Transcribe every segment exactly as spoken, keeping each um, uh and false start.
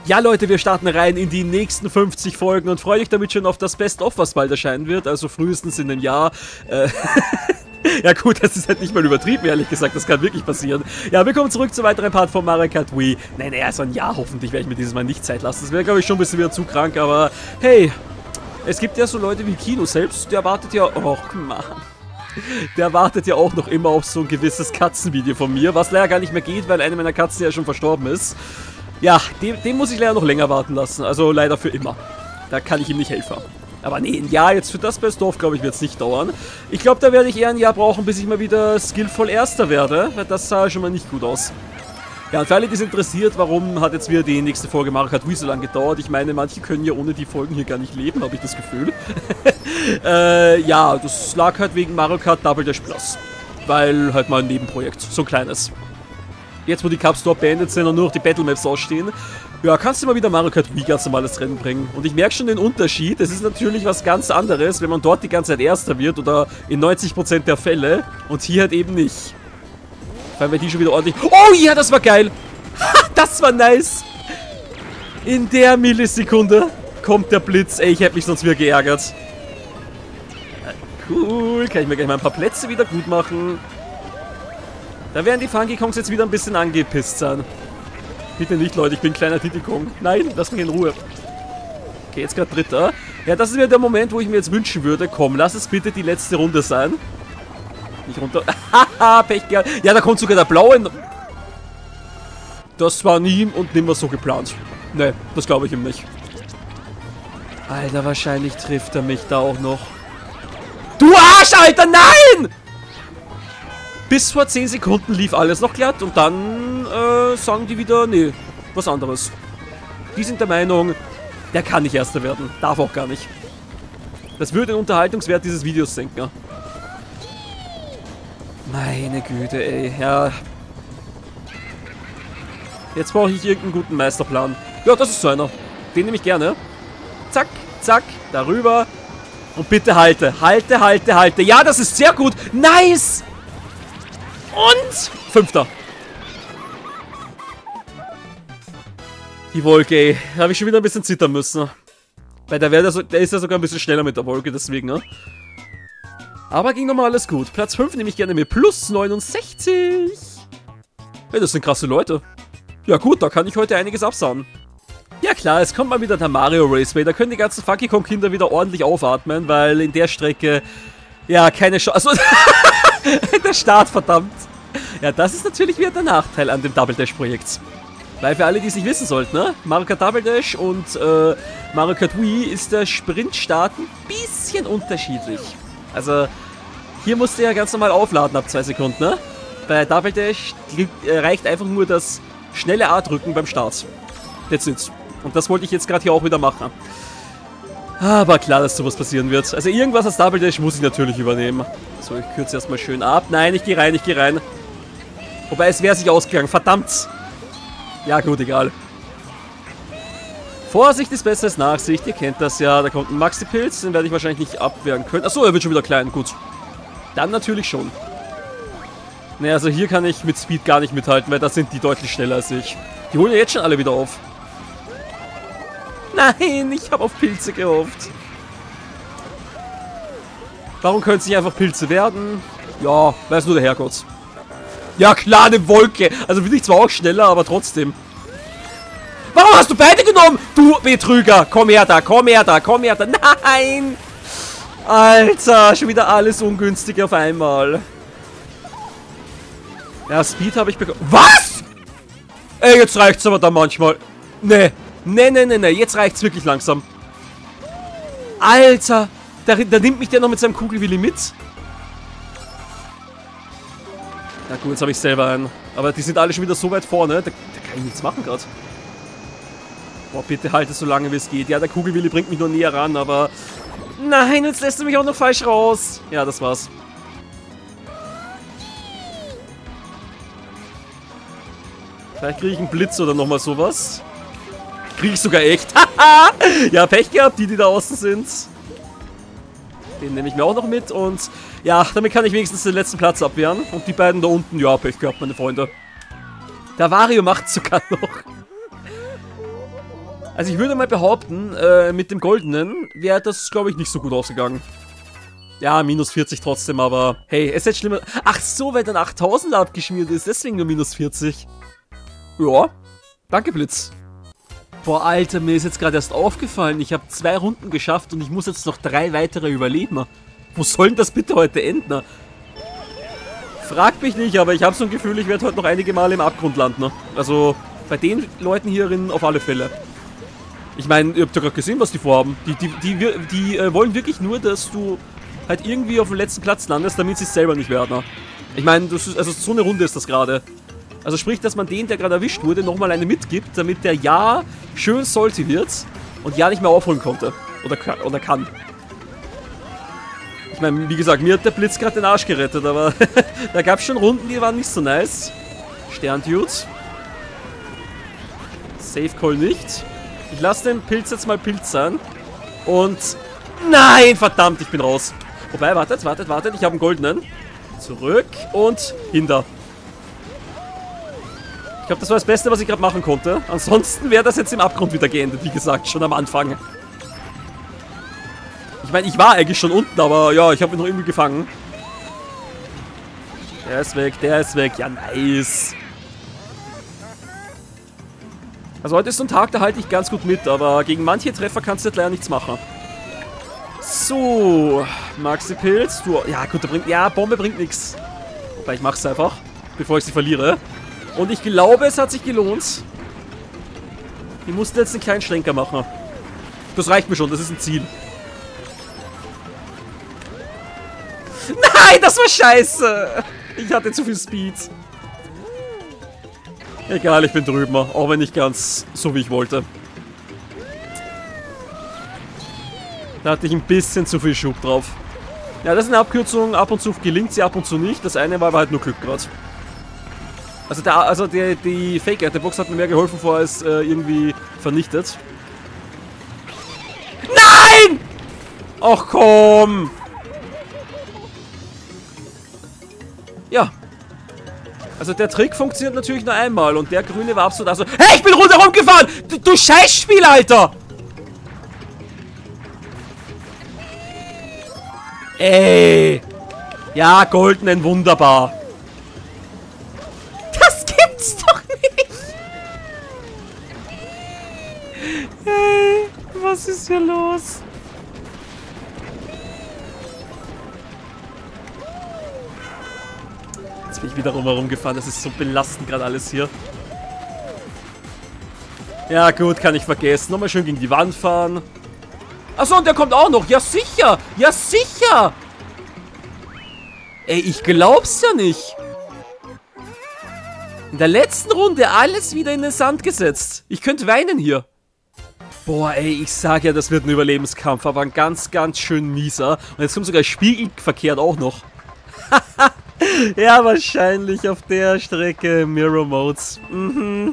Ja Leute, wir starten rein in die nächsten fünfzig Folgen und freue euch damit schon auf das Best-of, was bald erscheinen wird, also frühestens in einem Jahr. Äh ja gut, das ist halt nicht mal übertrieben, ehrlich gesagt, das kann wirklich passieren. Ja, wir kommen zurück zu weiteren Part von Mario Kart Wii. Nein, naja, so ein Jahr hoffentlich werde ich mir dieses Mal nicht Zeit lassen. Das wäre, glaube ich, schon ein bisschen wieder zu krank, aber hey, es gibt ja so Leute wie Kino selbst, der wartet ja... Och, Mann. Der wartet ja auch noch immer auf so ein gewisses Katzenvideo von mir, was leider gar nicht mehr geht, weil eine meiner Katzen ja schon verstorben ist. Ja, den, den muss ich leider noch länger warten lassen. Also leider für immer. Da kann ich ihm nicht helfen. Aber nee, ein Jahr jetzt für das Best-of, glaube ich, wird es nicht dauern. Ich glaube, da werde ich eher ein Jahr brauchen, bis ich mal wieder skillvoll Erster werde. Weil das sah schon mal nicht gut aus. Ja, und für alle, die es interessiert, warum hat jetzt wieder die nächste Folge Mario Kart Wii so lange gedauert? Ich meine, manche können ja ohne die Folgen hier gar nicht leben, habe ich das Gefühl. äh, ja, das lag halt wegen Mario Kart Double Dash Plus. Weil halt mal ein Nebenprojekt, so ein kleines. Jetzt, wo die Cups dort beendet sind und nur noch die Battle Maps ausstehen, ja, kannst du mal wieder Mario Kart Wii ganz normales Rennen bringen. Und ich merke schon den Unterschied. Es ist natürlich was ganz anderes, wenn man dort die ganze Zeit Erster wird oder in neunzig Prozent der Fälle und hier halt eben nicht. Weil wir die schon wieder ordentlich... Oh ja, das war geil! Das war nice! In der Millisekunde kommt der Blitz. Ey, ich hätte mich sonst wieder geärgert. Cool, kann ich mir gleich mal ein paar Plätze wieder gut machen. Da werden die Funky Kongs jetzt wieder ein bisschen angepisst sein. Bitte nicht, Leute, ich bin ein kleiner Diddy Kong. Nein, lass mich in Ruhe. Okay, jetzt gerade Dritter. Ja, das ist wieder der Moment, wo ich mir jetzt wünschen würde. Komm, lass es bitte die letzte Runde sein. Nicht runter. Haha, Pech gehabt. Ja, da kommt sogar der blaue. Das war nie und nimmer so geplant. Ne, das glaube ich ihm nicht. Alter, wahrscheinlich trifft er mich da auch noch. Du Arsch, Alter, nein! Bis vor zehn Sekunden lief alles noch glatt und dann äh, sagen die wieder, nee, was anderes. Die sind der Meinung, der kann nicht Erster werden. Darf auch gar nicht. Das würde den Unterhaltungswert dieses Videos senken. Meine Güte, ey. Ja. Jetzt brauche ich irgendeinen guten Meisterplan. Ja, das ist so einer. Den nehme ich gerne. Zack, zack, darüber. Und bitte halte, halte, halte, halte. Ja, das ist sehr gut. Nice! Und Fünfter. Die Wolke, ey. Da habe ich schon wieder ein bisschen zittern müssen. Weil der, der, so, der ist ja sogar ein bisschen schneller mit der Wolke, deswegen, ne? Aber ging nochmal alles gut. Platz fünf nehme ich gerne mit plus neunundsechzig. Hey, das sind krasse Leute. Ja gut, da kann ich heute einiges absahen. Ja klar, es kommt mal wieder der Mario Raceway. Da können die ganzen Funky Kong Kinder wieder ordentlich aufatmen, weil in der Strecke, ja, keine Chance. Also, der Start, verdammt. Ja, das ist natürlich wieder der Nachteil an dem Double Dash Projekt. Weil für alle, die es nicht wissen sollten, ne? Mario Kart Double Dash und äh, Mario Kart Wii ist der Sprintstart ein bisschen unterschiedlich. Also, hier musst du ja ganz normal aufladen ab zwei Sekunden, ne? Bei Double Dash reicht einfach nur das schnelle A-Drücken beim Start. That's it. Und das wollte ich jetzt gerade hier auch wieder machen. Aber klar, dass sowas passieren wird. Also irgendwas als Double Dash muss ich natürlich übernehmen. So, ich kürze erstmal schön ab. Nein, ich gehe rein, ich gehe rein. Wobei, es wäre sich ausgegangen. Verdammt. Ja gut, egal. Vorsicht ist besser als Nachsicht. Ihr kennt das ja. Da kommt ein Maxi-Pilz. Den werde ich wahrscheinlich nicht abwehren können. Achso, er wird schon wieder klein. Gut. Dann natürlich schon. Naja, also hier kann ich mit Speed gar nicht mithalten, weil das sind die deutlich schneller als ich. Die holen ja jetzt schon alle wieder auf. Nein, ich habe auf Pilze gehofft. Warum können es nicht einfach Pilze werden? Ja, weiß nur der Herrgott. Ja klar, eine Wolke. Also bin ich zwar auch schneller, aber trotzdem. Warum hast du beide genommen? Du Betrüger. Komm her da, komm her da, komm her da. Nein. Alter, schon wieder alles ungünstig auf einmal. Ja, Speed habe ich bekommen. Was? Ey, jetzt reicht's aber da manchmal. Nee. Nee, nee, nee, nee. Jetzt reicht's wirklich langsam. Alter. Da, da nimmt mich der noch mit seinem Kugelwilli mit. Na gut, jetzt habe ich selber einen. Aber die sind alle schon wieder so weit vorne. Da, da kann ich nichts machen gerade. Boah, bitte halte so lange wie es geht. Ja, der Kugelwilli bringt mich nur näher ran, aber... Nein, jetzt lässt du mich auch noch falsch raus. Ja, das war's. Vielleicht kriege ich einen Blitz oder nochmal sowas. Kriege ich sogar echt. Ja, Pech gehabt, die, die da außen sind. Den nehme ich mir auch noch mit. Und ja, damit kann ich wenigstens den letzten Platz abwehren. Und die beiden da unten, ja, Pech gehabt, meine Freunde. Der Wario macht sogar noch. Also ich würde mal behaupten, äh, mit dem Goldenen wäre das, glaube ich, nicht so gut ausgegangen. Ja, minus vierzig trotzdem, aber hey, es hätte schlimmer... Ach so, weil dann achttausend abgeschmiert ist, deswegen nur minus vierzig. Ja, danke Blitz. Boah, Alter, mir ist jetzt gerade erst aufgefallen, ich habe zwei Runden geschafft und ich muss jetzt noch drei weitere überleben. Wo soll denn das bitte heute enden? Fragt mich nicht, aber ich habe so ein Gefühl, ich werde heute noch einige Male im Abgrund landen. Also bei den Leuten hierin auf alle Fälle. Ich meine, ihr habt ja gerade gesehen, was die vorhaben. Die, die, die, die, die äh, wollen wirklich nur, dass du halt irgendwie auf dem letzten Platz landest, damit sie es selber nicht werden. Ich meine, das ist, also so eine Runde ist das gerade. Also sprich, dass man den, der gerade erwischt wurde, nochmal eine mitgibt, damit der ja schön salty wird und ja nicht mehr aufholen konnte. Oder, oder kann. Ich meine, wie gesagt, mir hat der Blitz gerade den Arsch gerettet, aber da gab es schon Runden, die waren nicht so nice. Sterndude. Safe Call nicht. Ich lasse den Pilz jetzt mal Pilz sein. Und... Nein, verdammt, ich bin raus. Wobei, wartet, wartet, wartet, ich habe einen goldenen. Zurück und hinter. Ich glaube, das war das Beste, was ich gerade machen konnte. Ansonsten wäre das jetzt im Abgrund wieder geendet, wie gesagt, schon am Anfang. Ich meine, ich war eigentlich schon unten, aber ja, ich habe ihn noch irgendwie gefangen. Der ist weg, der ist weg. Ja, nice. Also heute ist so ein Tag, da halte ich ganz gut mit, aber gegen manche Treffer kannst du jetzt leider nichts machen. So, Maxi Pilz, du... Ja, gut, der bringt... Ja, Bombe bringt nichts. Wobei, ich mach's einfach, bevor ich sie verliere. Und ich glaube, es hat sich gelohnt. Ich musste jetzt einen kleinen Schlenker machen. Das reicht mir schon, das ist ein Ziel. Nein, das war scheiße. Ich hatte zu viel Speed. Egal, ich bin drüben. Auch wenn nicht ganz so, wie ich wollte. Da hatte ich ein bisschen zu viel Schub drauf. Ja, das ist eine Abkürzung. Ab und zu gelingt sie, ab und zu nicht. Das eine war aber halt nur Glück gerade. Also, der, also der, die Fake-Box hat mir mehr geholfen, vor als äh, irgendwie vernichtet. Nein! Ach komm! Ja. Also der Trick funktioniert natürlich nur einmal und der Grüne war absolut... Also hey, ich bin rundherum gefahren! Du, du Scheißspiel, Alter! Ey! Ja, goldenen, wunderbar. Das gibt's doch nicht! Hey, was ist hier los? Jetzt bin ich wieder rumherum gefahren. Das ist so belastend gerade alles hier. Ja gut, kann ich vergessen. Nochmal schön gegen die Wand fahren. Achso, und der kommt auch noch. Ja sicher. Ja sicher. Ey, ich glaub's ja nicht. In der letzten Runde alles wieder in den Sand gesetzt. Ich könnte weinen hier. Boah, ey, ich sag ja, das wird ein Überlebenskampf. Aber ein ganz, ganz schön mieser. Und jetzt kommt sogar spiegelverkehrt auch noch. Haha. Ja, wahrscheinlich auf der Strecke Mirror Modes. Mhm.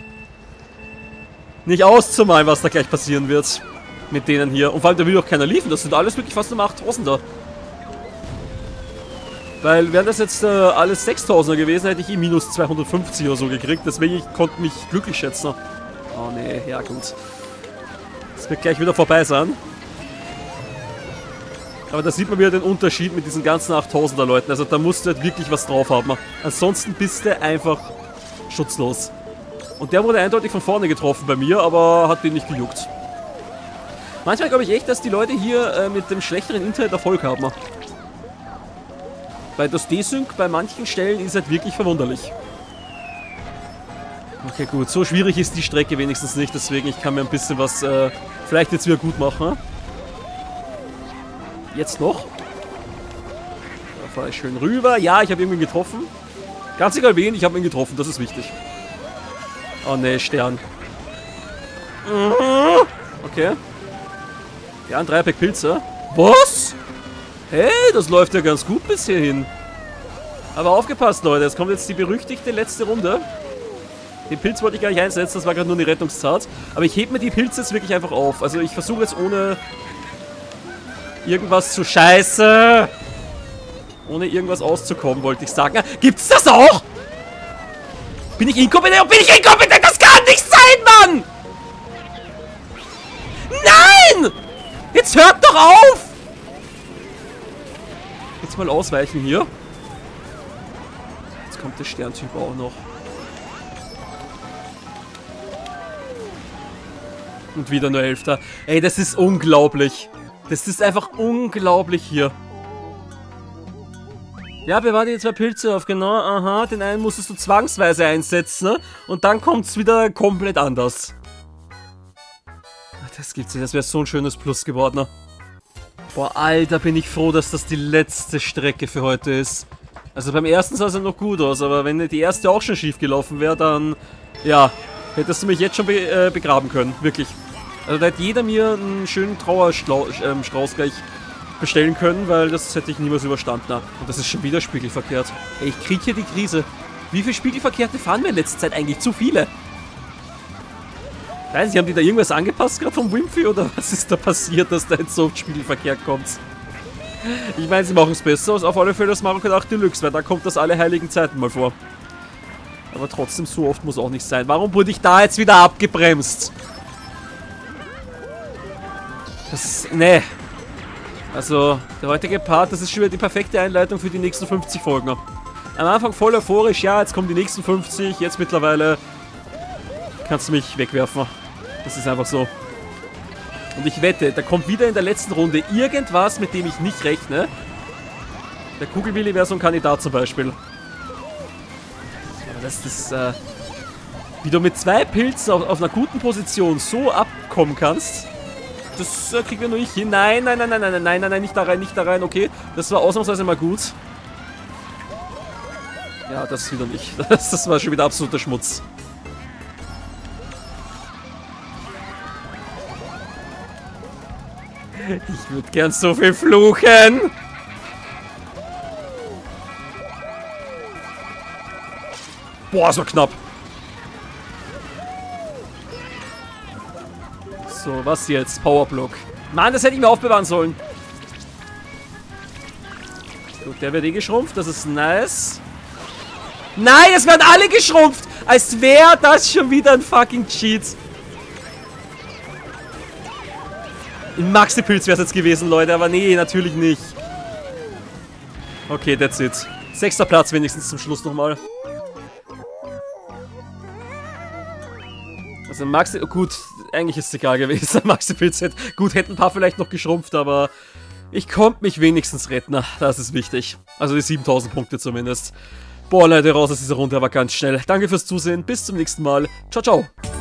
Nicht auszumalen, was da gleich passieren wird. Mit denen hier. Und vor allem, da will auch keiner liefern. Das sind alles wirklich fast nur achttausender. Weil, wären das jetzt äh, alles sechstausender gewesen, hätte ich eh minus zweihundertfünfzig oder so gekriegt. Deswegen, ich konnte mich glücklich schätzen. Oh nee, ja gut. Das wird gleich wieder vorbei sein. Aber da sieht man wieder den Unterschied mit diesen ganzen achttausender Leuten. Also da musst du halt wirklich was drauf haben. Ansonsten bist du einfach schutzlos. Und der wurde eindeutig von vorne getroffen bei mir, aber hat den nicht gejuckt. Manchmal glaube ich echt, dass die Leute hier äh, mit dem schlechteren Internet Erfolg haben. Weil das Desync bei manchen Stellen ist halt wirklich verwunderlich. Okay, gut. So schwierig ist die Strecke wenigstens nicht. Deswegen, ich kann mir ein bisschen was äh, vielleicht jetzt wieder gut machen. Jetzt noch. Da fahre ich schön rüber. Ja, ich habe irgendwen getroffen. Ganz egal wen, ich habe ihn getroffen. Das ist wichtig. Oh ne, Stern. Okay. Ja, ein Dreierpack Pilze. Was? Hey, das läuft ja ganz gut bis hierhin. Aber aufgepasst, Leute. Es kommt jetzt die berüchtigte letzte Runde. Den Pilz wollte ich gar nicht einsetzen. Das war gerade nur eine Rettungszart. Aber ich hebe mir die Pilze jetzt wirklich einfach auf. Also ich versuche jetzt ohne... irgendwas zu scheiße. Ohne irgendwas auszukommen, wollte ich sagen. Gibt's das auch? Bin ich inkompetent? Bin ich inkompetent? Das kann nicht sein, Mann! mal ausweichen hier. Jetzt kommt der Sterntyp auch noch. Und wieder nur Elfter. Ey, das ist unglaublich. Das ist einfach unglaublich hier. Ja, bewahre dir zwei Pilze auf, genau. Aha, den einen musstest du zwangsweise einsetzen, ne? Und dann kommt es wieder komplett anders. Das gibt's nicht, das wäre so ein schönes Plus geworden. Ne? Boah, Alter, bin ich froh, dass das die letzte Strecke für heute ist. Also beim ersten sah es ja noch gut aus, aber wenn die erste auch schon schief gelaufen wäre, dann, ja, hättest du mich jetzt schon be äh, begraben können, wirklich. Also da hätte jeder mir einen schönen Trauerstrauß gleich bestellen können, weil das hätte ich niemals überstanden. Und das ist schon wieder spiegelverkehrt. Ey, ich krieg hier die Krise. Wie viele Spiegelverkehrte fahren wir in letzter Zeit eigentlich? Zu viele. Weiß ich, haben die da irgendwas angepasst gerade vom Wimpy oder was ist da passiert, dass da jetzt so Spiegelverkehr kommt? Ich meine, sie machen es besser aus, auf alle Fälle das Mario Kart acht Deluxe, weil da kommt das alle heiligen Zeiten mal vor. Aber trotzdem, so oft muss auch nicht sein. Warum wurde ich da jetzt wieder abgebremst? Das ist, nee. Also, der heutige Part, das ist schon wieder die perfekte Einleitung für die nächsten fünfzig Folgen. Am Anfang voll euphorisch, ja, jetzt kommen die nächsten fünfzig, jetzt mittlerweile kannst du mich wegwerfen. Das ist einfach so. Und ich wette, da kommt wieder in der letzten Runde irgendwas, mit dem ich nicht rechne. Der Kugelwilli wäre so ein Kandidat zum Beispiel. Das ist, äh, wie du mit zwei Pilzen auf, auf einer guten Position so abkommen kannst. Das äh, kriegen wir nur nicht hin. Nein, nein, nein, nein, nein, nein, nein, nein, nicht da rein, nicht da rein. Okay, das war ausnahmsweise mal gut. Ja, das wieder nicht. Das, das war schon wieder absoluter Schmutz. Ich würde gern so viel fluchen. Boah, so knapp. So, was jetzt? Powerblock. Mann, das hätte ich mir aufbewahren sollen. Gut, der wird eh geschrumpft. Das ist nice. Nein, es werden alle geschrumpft. Als wäre das schon wieder ein fucking Cheat. In Maxi-Pilz wäre es jetzt gewesen, Leute. Aber nee, natürlich nicht. Okay, that's it. Sechster Platz wenigstens zum Schluss nochmal. Also Maxi... Oh, gut, eigentlich ist es egal gewesen. Maxi-Pilz hätte... Gut, hätten ein paar vielleicht noch geschrumpft, aber... Ich konnte mich wenigstens retten. Das ist wichtig. Also die siebentausend Punkte zumindest. Boah, Leute, raus aus dieser Runde, aber ganz schnell. Danke fürs Zusehen. Bis zum nächsten Mal. Ciao, ciao.